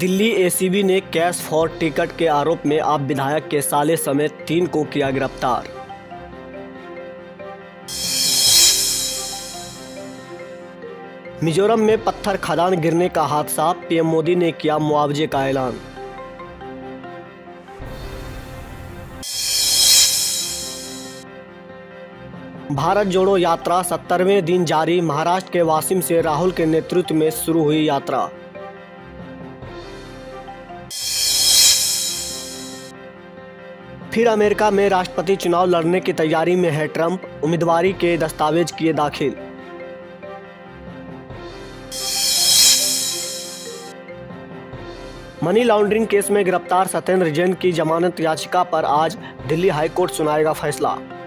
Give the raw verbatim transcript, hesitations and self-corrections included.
Delhi ACB ने cash for ticket के आरोप में आप विधायक के साले समेत तीन को किया गिरफ्तार। मिजोरम में पत्थर खदान गिरने का हादसा, पीएम मोदी ने किया मुआवजे का ऐलान। भारत जोड़ो यात्रा सत्तरवें दिन जारी, महाराष्ट्र के वाशिम से राहुल के नेतृत्व में शुरू हुई यात्रा। फिर अमेरिका में राष्ट्रपति चुनाव लड़ने की तैयारी में है ट्रंप, उम्मीदवारी के दस्तावेज किए दाखिल। मनी लॉन्ड्रिंग केस में गिरफ्तार सत्येंद्र जैन की जमानत याचिका पर आज दिल्ली हाईकोर्ट सुनाएगा फैसला।